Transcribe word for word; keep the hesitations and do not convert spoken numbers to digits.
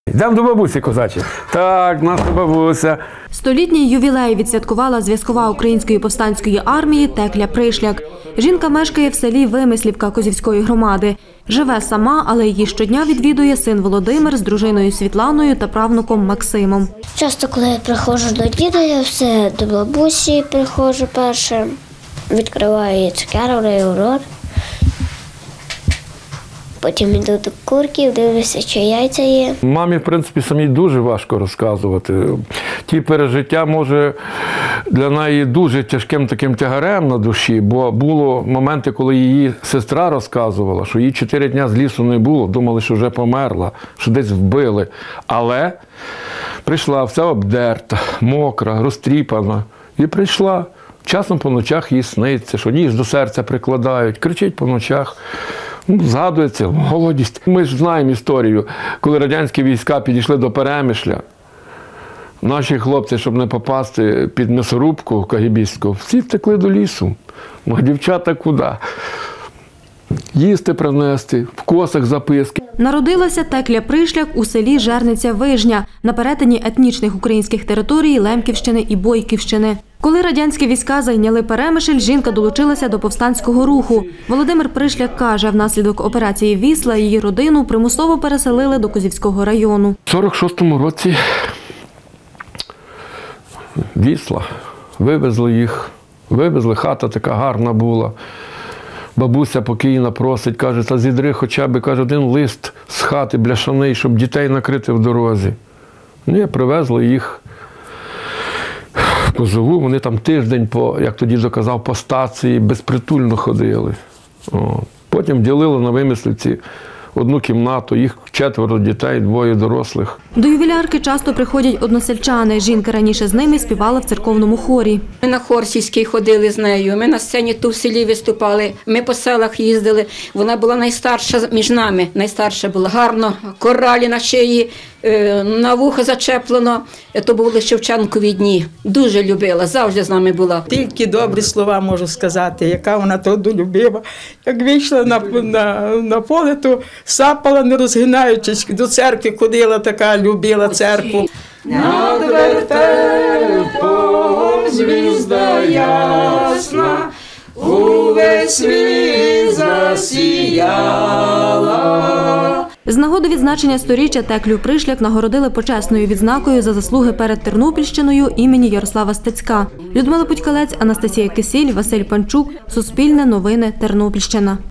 Йдемо до бабусі козачі. Так, наша бабуся. Столітній ювілей відсвяткувала зв'язкова Української повстанської армії Текля Пришляк. Жінка мешкає в селі Вимислівка Козівської громади. Живе сама, але її щодня відвідує син Володимир з дружиною Світланою та правнуком Максимом. Часто, коли я приходжу до діда, я все до бабусі приходжу перше, відкриваю її цукерку, даю в рот. Потім йду до курків, дивлюся, чи яйця є. Мамі, в принципі, самій дуже важко розказувати. Ті пережиття, може, для неї дуже тяжким таким тягарем на душі, бо було моменти, коли її сестра розказувала, що її чотири дня з лісу не було, думали, що вже померла, що десь вбили. Але прийшла вся обдерта, мокра, розтріпана. І прийшла. Часом по ночах їй сниться, що ніж до серця прикладають, кричить по ночах. Ну, згадується, молодість. Ми ж знаємо історію, коли радянські війська підійшли до Перемишля. Наші хлопці, щоб не попасти під м'ясорубку кагібістську, всі втекли до лісу. Ну, а дівчата куди? Їсти принести, в косах записки. Народилася Текля Пришляк у селі Жерниця-Вижня на перетині етнічних українських територій Лемківщини і Бойківщини. Коли радянські війська зайняли Перемишль, жінка долучилася до повстанського руху. Володимир Пришляк каже, внаслідок операції «Вісла» її родину примусово переселили до Козівського району. У сорок шостому році Вісла, вивезли їх, вивезли, хата така гарна була. Бабуся покійна просить, каже, та зідри хоча б, каже, один лист з хати бляшаний, щоб дітей накрити в дорозі. Ні, привезли їх в Козову, вони там тиждень, по, як тоді доказав, по стації безпритульно ходили. О. Потім ділили на Вимислівці одну кімнату, їх четверо дітей, двоє дорослих. До ювілярки часто приходять односельчани. Жінка раніше з ними співала в церковному хорі. Ми на хор сільський ходили з нею, ми на сцені тут в селі виступали, ми по селах їздили. Вона була найстарша між нами, найстарша була, гарно, коралі на шиї, на вухо зачеплено. То були Шевченкові дні. Дуже любила, завжди з нами була. Тільки добрі слова можу сказати, яка вона тоді любила. Як вийшла на, на, на поле, то сапала, не розгинаючись, до церкви ходила така, любила церкву. Над вертепом звізда ясна, увесь світ засіяла. З нагоди відзначення сторіччя Теклю Пришляк нагородили почесною відзнакою за заслуги перед Тернопільщиною імені Ярослава Стецька. Людмила Путькалець, Анастасія Кисіль, Василь Панчук. Суспільне новини. Тернопільщина.